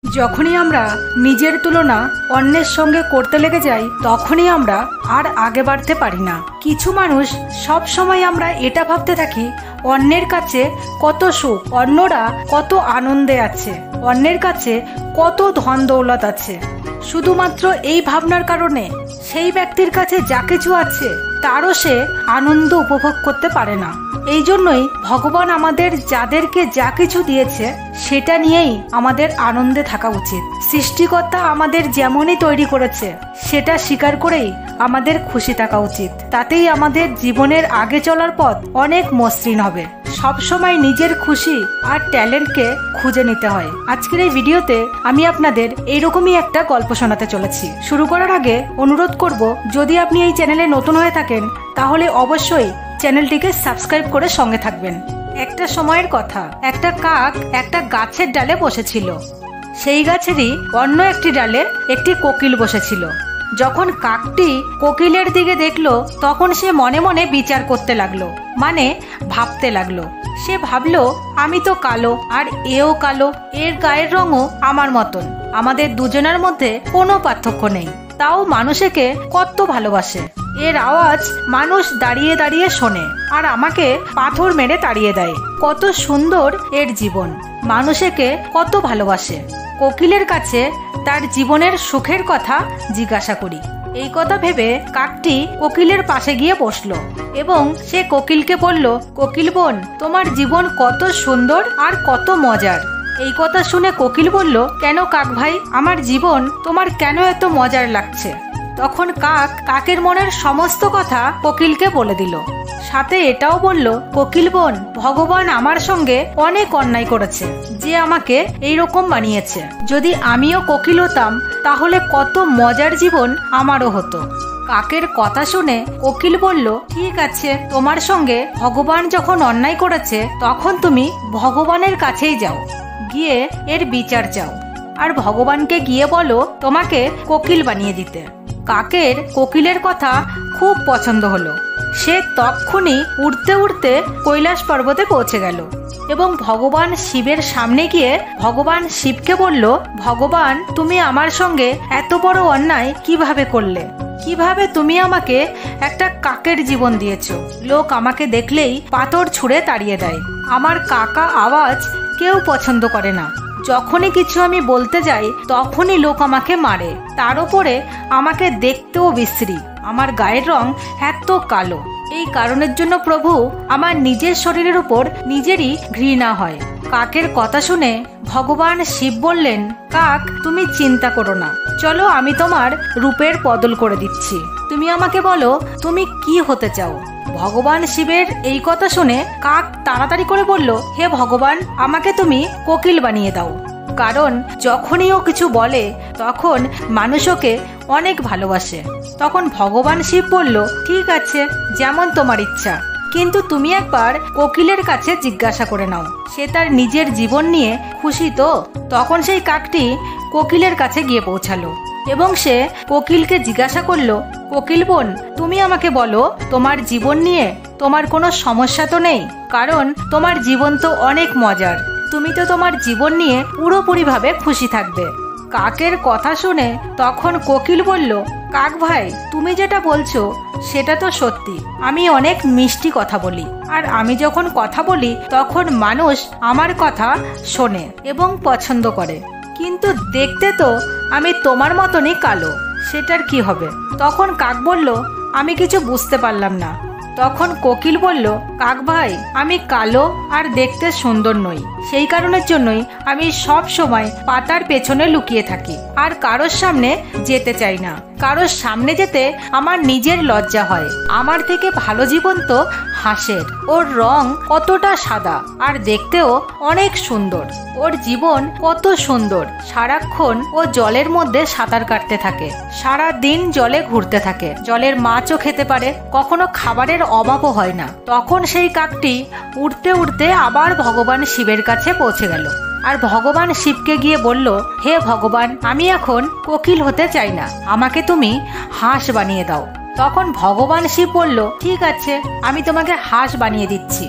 যখনই আমরা নিজের তুলনা অন্যের সঙ্গে করতে লেগে যাই তখনই আমরা আর আগে বাড়তে পারি না। কিছু মানুষ সব সময় আমরা এটা ভাবতে থাকি অন্যের কাছে কত সুখ, অন্যরা কত আনন্দে আছে, অন্যের কাছে কত ধন দৌলত আছে। শুধুমাত্র এই ভাবনার কারণে সেই ব্যক্তির কাছে যা কিছু আছে তারও সে আনন্দ উপভোগ করতে পারে না। এই জন্যই ভগবান আমাদের যাদেরকে যা কিছু দিয়েছে সেটা নিয়েই আমাদের আনন্দে থাকা উচিত। সৃষ্টিকর্তা আমাদের যেমনই তৈরি করেছে সেটা স্বীকার করেই আমাদের খুশি থাকা উচিত। তাতেই আমাদের জীবনের আগে চলার পথ অনেক মসৃণ হবে। সবসময় নিজের খুশি আর ট্যালেন্টকে খুঁজে নিতে হয়। আজকের এই ভিডিওতে আমি আপনাদের এইরকমই একটা গল্প শোনাতে চলেছি। শুরু করার আগে অনুরোধ করব, যদি আপনি এই চ্যানেলে নতুন হয়ে থাকেন তাহলে অবশ্যই চ্যানেলটিকে সাবস্ক্রাইব করে সঙ্গে থাকবেন। একটা সময়ের কথা, একটা কাক একটা গাছের ডালে বসেছিল। সেই গাছেরই অন্য একটি ডালে একটি কোকিল বসেছিল। যখন কাকটি কোকিলের দিকে দেখলো তখন সে মনে মনে বিচার করতে লাগলো, মানে ভাবতে লাগলো। সে ভাবলো, আমি তো কালো আর এও কালো, এর গায়ের রঙও আমার মতন, আমাদের দুজনের মধ্যে কোনো পার্থক্য নেই, তাও মানুষকে কত ভালোবাসে। এর আওয়াজ মানুষ দাঁড়িয়ে দাঁড়িয়ে শোনে আর আমাকে পাথর মেরে তাড়িয়ে দেয়। কত সুন্দর এর জীবন, মানুষকে কত ভালোবাসে। কোকিলের কাছে তার জীবনের সুখের কথা জিজ্ঞাসা করি। এই কথা ভেবে কাকটি কোকিলের পাশে গিয়ে বসলো এবং সে কোকিলকে বলল, কোকিল বোন, তোমার জীবন কত সুন্দর আর কত মজার। এই কথা শুনে কোকিল বলল, কেন কাক ভাই, আমার জীবন তোমার কেন এত মজার লাগছে? তখন কাক কাকের মনের সমস্ত কথা কোকিলকে বলে দিল। সাথে এটাও বলল, কোকিল বোন, ভগবান আমার সঙ্গে অনেক অন্যায় করেছে যে আমাকে এইরকম বানিয়েছে। যদি আমিও কোকিল হতাম তাহলে কত মজার জীবন আমারও হতো। কাকের কথা শুনে কোকিল বলল, ঠিক আছে, তোমার সঙ্গে ভগবান যখন অন্যায় করেছে তখন তুমি ভগবানের কাছেই যাও, গিয়ে এর বিচার চাও আর ভগবানকে গিয়ে বলো তোমাকে কোকিল বানিয়ে দিতে। কাকের কোকিলের কথা খুব পছন্দ হলো। সে তক্ষুনি উড়তে উড়তে কৈলাস পর্বতে পৌঁছে গেল এবং ভগবান শিবের সামনে গিয়ে ভগবান শিবকে বলল, ভগবান, তুমি আমার সঙ্গে এত বড় অন্যায় কিভাবে করলে? কিভাবে তুমি আমাকে একটা কাকের জীবন দিয়েছো? লোক আমাকে দেখলেই পাথর ছুঁড়ে তাড়িয়ে দেয়। আমার কাকা আওয়াজ কেউ পছন্দ করে না। যখনই কিছু আমি বলতে যাই তখনই লোক আমাকে মারে, তার উপরে আমাকে দেখতেও বিশ্রী, আমার গায়ের রং এত কালো। এই কারণের জন্য প্রভু আমার নিজের শরীরের উপর নিজেরই ঘৃণা হয়। কাকের কথা শুনে ভগবান শিব বললেন, কাক, তুমি চিন্তা করো না, চলো আমি তোমার রূপের বদল করে দিচ্ছি। তুমি আমাকে বলো তুমি কি হতে চাও? ভগবান শিবের এই কথা শুনে কাক তাড়াতাড়ি করে বলল, হে ভগবান, আমাকে তুমি কোকিল বানিয়ে দাও। কারণ যখনই ও কিছু বলে তখন মানুষ ওকে অনেক ভালোবাসে। তখন ভগবান শিব বলল, ঠিক আছে, যেমন তোমার ইচ্ছা, কিন্তু তুমি একবার কোকিলের কাছে জিজ্ঞাসা করে নাও, সে তার নিজের জীবন নিয়ে খুশি তো? তখন সেই কাকটি কোকিলের কাছে গিয়ে পৌঁছালো এবং সে কোকিলকে জিজ্ঞাসা করলো, কোকিল বোন, তুমি আমাকে বলো তোমার জীবন নিয়ে তোমার কোনো সমস্যা তো নেই? কারণ তোমার জীবন তো অনেক মজার, তুমি তো তোমার জীবন নিয়ে পুরোপুরিভাবে খুশি থাকবে। কাকের কথা শুনে তখন কোকিল বলল, কাক ভাই, তুমি যেটা বলছো সেটা তো সত্যি, আমি অনেক মিষ্টি কথা বলি আর আমি যখন কথা বলি তখন মানুষ আমার কথা শোনে এবং পছন্দ করে, কিন্তু দেখতে তো আমি তোমার মতনই কালো, সেটার কি হবে? তখন কাক বলল, আমি কিছু বুঝতে পারলাম না। তখন কোকিল বলল, কাক ভাই, আমি কালো আর দেখতে সুন্দর নই, সেই কারণের জন্যই আমি সব সময় পাতার পেছনে লুকিয়ে থাকি আর কারোর সামনে যেতে চাই না। কারোর সামনে যেতে আমার নিজের লজ্জা হয়। আমার থেকে ভালো জীবন তো হাঁসের, ওর রং কতটা সাদা আর দেখতেও অনেক সুন্দর। ওর জীবন কত সুন্দর, সারাক্ষণ ও জলের মধ্যে সাঁতার কাটতে থাকে, সারা দিন জলে ঘুরতে থাকে, জলের মাছও খেতে পারে, কখনো খাবারের অভাবও হয় না। তখন সেই কাকটি উড়তে উড়তে আবার ভগবান শিবের কাছে পৌঁছে গেল আর ভগবান শিবকে গিয়ে বলল, হে ভগবান, আমি এখন কোকিল হতে চাই না, আমাকে তুমি হাঁস বানিয়ে দাও। তখন ভগবান শিব বলল, ঠিক আছে, আমি তোমাকে হাঁস বানিয়ে দিচ্ছি,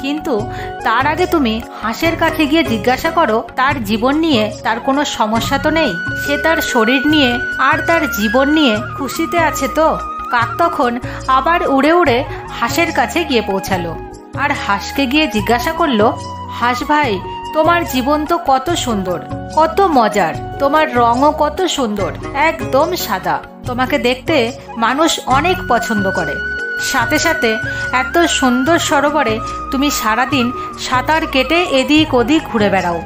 কিন্তু তার আগে তুমি হাঁসের কাছে গিয়ে জিজ্ঞাসা করো তার জীবন নিয়ে তার কোনো সমস্যা তো নেই, সে তার শরীর নিয়ে আর তার জীবন নিয়ে খুশিতে আছে তো। কাক তখন আবার উড়ে উড়ে হাঁসের কাছে গিয়ে পৌঁছালো আর হাঁসকে গিয়ে জিজ্ঞাসা করলো, হাঁস ভাই, তোমার জীবন তো কত সুন্দর, কত মজার, তোমার রঙও কত সুন্দর, একদম সাদা, তোমাকে দেখতে মানুষ অনেক পছন্দ করে। সাথে সাথে এত সুন্দর সরোবরে তুমি সারাদিন সাঁতার কেটে এদিক ওদিক ঘুরে বেড়াও,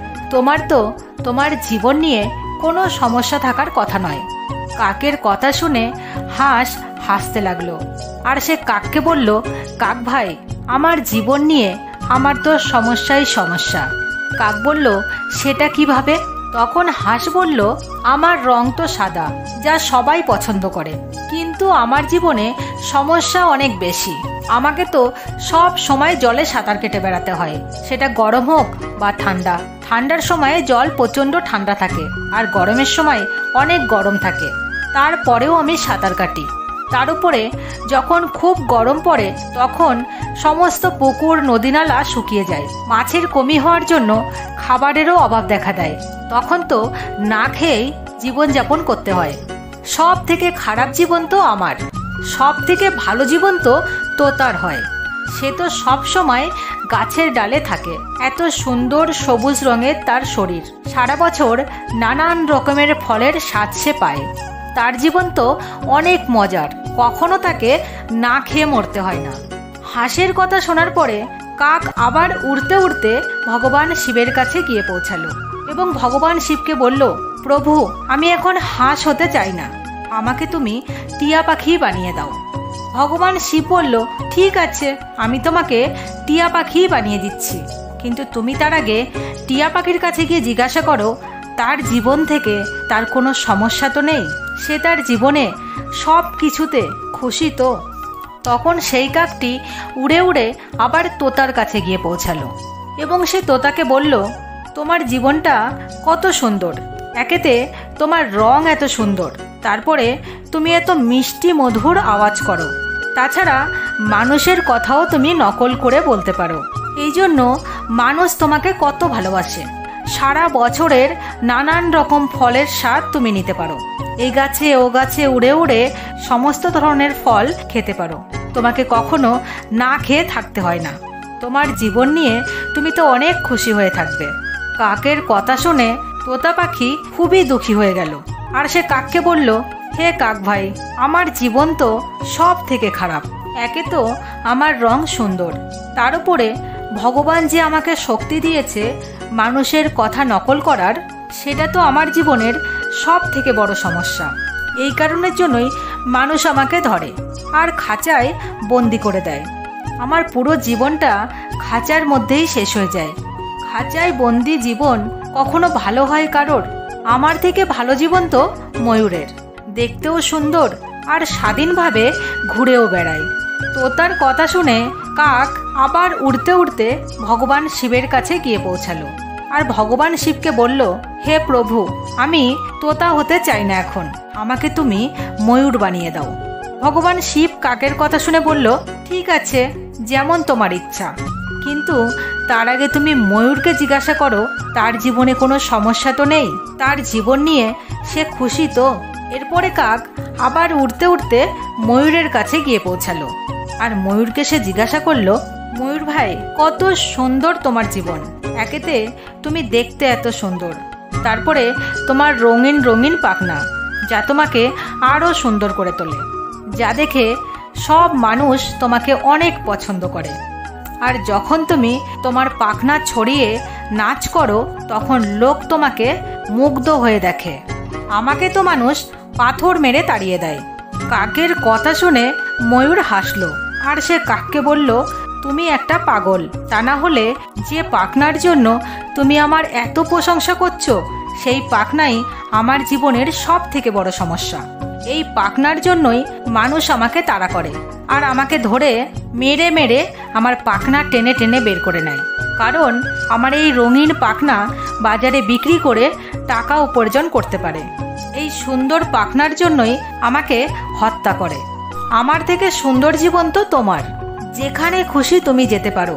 তোমার জীবন নিয়ে কোনো সমস্যা থাকার কথা নয়। কাকের কথা শুনে হাঁস হাসতে লাগলো আর সে কাককে বলল, কাক ভাই, আমার জীবন নিয়ে আমার তো সমস্যাই সমস্যা। কাক বলল, সেটা কিভাবে? তখন হাঁস বলল, আমার রং তো সাদা, যা সবাই পছন্দ করে, কিন্তু আমার জীবনে সমস্যা অনেক বেশি। আমাকে তো সব সময় জলে সাঁতার কেটে বেড়াতে হয়, সেটা গরম হোক বা ঠান্ডা। ঠান্ডার সময়ে জল প্রচণ্ড ঠান্ডা থাকে আর গরমের সময় অনেক গরম থাকে, তারপরেও আমি সাঁতার কাটি। তার উপরে যখন খুব গরম পড়ে তখন সমস্ত পুকুর নদীনালা শুকিয়ে যায়, মাছের কমি হওয়ার জন্য খাবারেরও অভাব দেখা দেয়, তখন তো না খেয়েই জীবনযাপন করতে হয়। সব থেকে খারাপ জীবন তো আমার, সব থেকে ভালো জীবন তো তোতার হয়। সে তো সব সময় গাছের ডালে থাকে, এত সুন্দর সবুজ রঙের তার শরীর, সারা বছর নানান রকমের ফলের স্বাদ সে পায়। তার জীবন তো অনেক মজার, কখনো তাকে না খেয়ে মরতে হয় না। হাঁসের কথা শোনার পরে কাক আবার উড়তে উড়তে ভগবান শিবের কাছে গিয়ে পৌঁছালো এবং ভগবান শিবকে বলল, প্রভু, আমি এখন হাঁস হতে চাই না, আমাকে তুমি টিয়া পাখি বানিয়ে দাও। ভগবান শিব বলল, ঠিক আছে, আমি তোমাকে টিয়া পাখি বানিয়ে দিচ্ছি, কিন্তু তুমি তার আগে টিয়া পাখির কাছে গিয়ে জিজ্ঞাসা করো তার জীবন থেকে তার কোনো সমস্যা তো নেই, সে তার জীবনে সব কিছুতে খুশি তো। তখন সেই কাকটি উড়ে উড়ে আবার তোতার কাছে গিয়ে পৌঁছালো এবং সে তোতাকে বলল, তোমার জীবনটা কত সুন্দর, একেতে তোমার রং এত সুন্দর, তারপরে তুমি এত মিষ্টি মধুর আওয়াজ করো, তাছাড়া মানুষের কথাও তুমি নকল করে বলতে পারো, এই জন্য মানুষ তোমাকে কত ভালোবাসে। সারা বছরের নানান রকম ফলের স্বাদ তুমি নিতে পারো, এই গাছে ও গাছে উড়ে উড়ে সমস্ত ধরনের ফল খেতে পারো, তোমাকে কখনো না খেয়ে থাকতে হয় না, তোমার জীবন নিয়ে তুমি তো অনেক খুশি হয়ে থাকবে। কাকের কথা শুনে তোতা পাখি খুবই দুঃখী হয়ে গেল আর সে কাককে বলল, হে কাক ভাই, আমার জীবন তো সব থেকে খারাপ, একে তো আমার রং সুন্দর, তার উপরে ভগবান যে আমাকে শক্তি দিয়েছে মানুষের কথা নকল করার, সেটা তো আমার জীবনের সব থেকে বড় সমস্যা। এই কারণের জন্যই মানুষ আমাকে ধরে আর খাঁচায় বন্দি করে দেয়, আমার পুরো জীবনটা খাঁচার মধ্যেই শেষ হয়ে যায়। খাঁচায় বন্দি জীবন কখনো ভালো হয় কারোর? আমার থেকে ভালো জীবন তো ময়ূরের, দেখতেও সুন্দর আর স্বাধীনভাবে ঘুরেও বেড়ায়। তোতার কথা শুনে কাক আবার উড়তে উড়তে ভগবান শিবের কাছে গিয়ে পৌঁছালো আর ভগবান শিবকে বলল, হে প্রভু, আমি তোতা হতে চাই না, এখন আমাকে তুমি ময়ূর বানিয়ে দাও। ভগবান শিব কাকের কথা শুনে বলল, ঠিক আছে, যেমন তোমার ইচ্ছা, কিন্তু তার আগে তুমি ময়ূরকে জিজ্ঞাসা করো তার জীবনে কোনো সমস্যা তো নেই, তার জীবন নিয়ে সে খুশি তো। এরপরে কাক আবার উড়তে উড়তে ময়ূরের কাছে গিয়ে পৌঁছালো আর ময়ূরকে সে জিজ্ঞাসা করলো, ময়ূর ভাই, কত সুন্দর তোমার জীবন, একেতে তুমি দেখতে এত সুন্দর, তারপরে তোমার রঙিন রঙিন পাখনা যা তোমাকে আরও সুন্দর করে তোলে, যা দেখে সব মানুষ তোমাকে অনেক পছন্দ করে, আর যখন তুমি তোমার পাখনা ছড়িয়ে নাচ করো তখন লোক তোমাকে মুগ্ধ হয়ে দেখে, আমাকে তো মানুষ পাথর মেরে তাড়িয়ে দেয়। কাকের কথা শুনে ময়ূর হাসলো আর সে কাককে বলল, তুমি একটা পাগল, তা না হলে যে পাখনার জন্য তুমি আমার এত প্রশংসা করছো সেই পাখনাই আমার জীবনের সব থেকে বড় সমস্যা। এই পাখনার জন্যই মানুষ আমাকে তাড়া করে আর আমাকে ধরে মেরে মেরে আমার পাখনা টেনে টেনে বের করে নেয়, কারণ আমার এই রঙিন পাখনা বাজারে বিক্রি করে টাকা উপার্জন করতে পারে। এই সুন্দর পাখনার জন্যই আমাকে হত্যা করে। আমার থেকে সুন্দর জীবন তো তোমার, যেখানে খুশি তুমি যেতে পারো, তুমি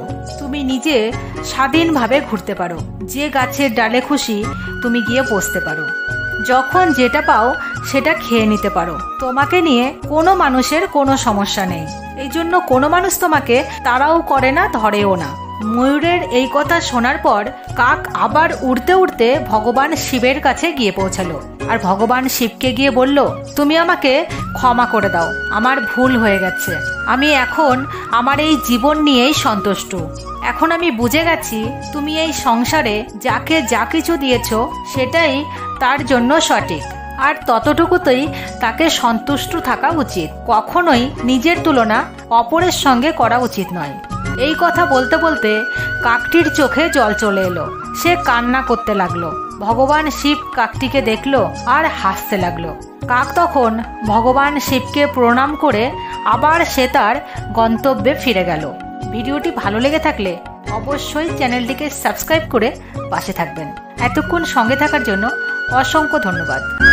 তুমি নিজে স্বাধীনভাবে ঘুরতে পারো, যে গাছের ডালে খুশি তুমি গিয়ে বসতে পারো, যখন যেটা পাও সেটা খেয়ে নিতে পারো। তোমাকে নিয়ে কোনো মানুষের কোনো সমস্যা নেই, এই জন্য কোনো মানুষ তোমাকে তাড়াও করে না, ধরেও না। ময়ূরের এই কথা শোনার পর কাক আবার উড়তে উড়তে ভগবান শিবের কাছে গিয়ে পৌঁছালো, আর ভগবান শিবকে গিয়ে বলল, তুমি আমাকে ক্ষমা করে দাও, আমার ভুল হয়ে গেছে। আমি এখন আমার এই জীবন নিয়েই সন্তুষ্ট। এখন আমি বুঝে গেছি তুমি এই সংসারে যাকে যা কিছু দিয়েছো সেটাই তার জন্য সঠিক, আর ততটুকুতেই তাকে সন্তুষ্ট থাকা উচিত। কখনোই নিজের তুলনা অপরের সঙ্গে করা উচিত নয়। এই কথা বলতে বলতে কাকটির চোখে জল চলে এলো, সে কান্না করতে লাগলো। ভগবান শিব কাকটিকে দেখলো আর হাসতে লাগলো। কাক তখন ভগবান শিবকে প্রণাম করে আবার সে তার গন্তব্যে ফিরে গেল। ভিডিওটি ভালো লেগে থাকলে অবশ্যই চ্যানেলটিকে সাবস্ক্রাইব করে পাশে থাকবেন। এতক্ষণ সঙ্গে থাকার জন্য অসংখ্য ধন্যবাদ।